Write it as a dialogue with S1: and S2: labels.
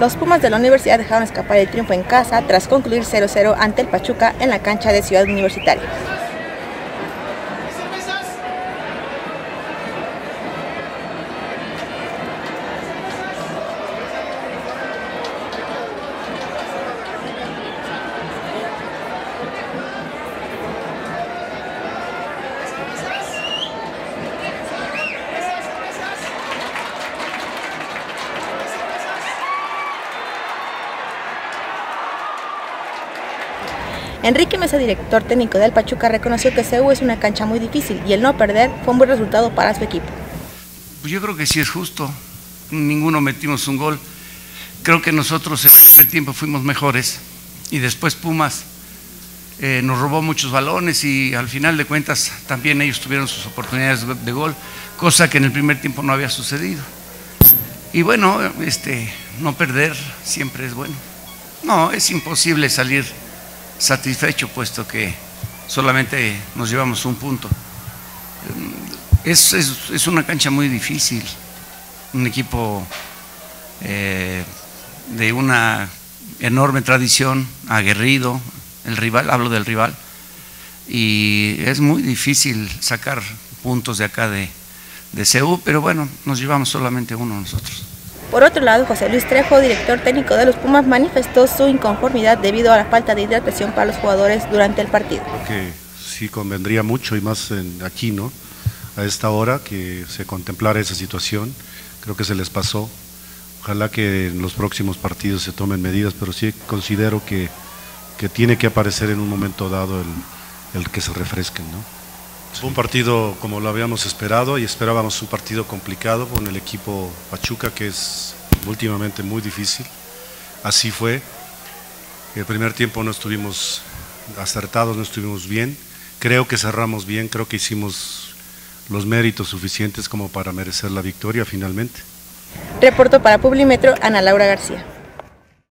S1: Los Pumas de la Universidad dejaron escapar el triunfo en casa tras concluir 0-0 ante el Pachuca en la cancha de Ciudad Universitaria. Enrique Mesa, director técnico del Pachuca, reconoció que CU es una cancha muy difícil y el no perder fue un buen resultado para su equipo.
S2: Pues yo creo que sí es justo, ninguno metimos un gol, creo que nosotros en el primer tiempo fuimos mejores y después Pumas nos robó muchos balones y al final de cuentas también ellos tuvieron sus oportunidades de gol, cosa que en el primer tiempo no había sucedido. Y bueno, no perder siempre es bueno. No, es imposible salir satisfecho puesto que solamente nos llevamos un punto. Es una cancha muy difícil, un equipo de una enorme tradición, aguerrido, el rival, hablo del rival, y es muy difícil sacar puntos de acá de CU, pero bueno, nos llevamos solamente uno nosotros.
S1: Por otro lado, José Luis Trejo, director técnico de los Pumas, manifestó su inconformidad debido a la falta de hidratación para los jugadores durante el partido.
S3: Creo que sí convendría mucho, y más aquí, ¿no? A esta hora, que se contemplara esa situación. Creo que se les pasó. Ojalá que en los próximos partidos se tomen medidas, pero sí considero que tiene que aparecer en un momento dado el que se refresquen, ¿no? Fue un partido como lo habíamos esperado y esperábamos un partido complicado con el equipo Pachuca, que es últimamente muy difícil. Así fue. El primer tiempo no estuvimos acertados, no estuvimos bien. Creo que cerramos bien, creo que hicimos los méritos suficientes como para merecer la victoria finalmente.
S1: Reportó para Publimetro Ana Laura García.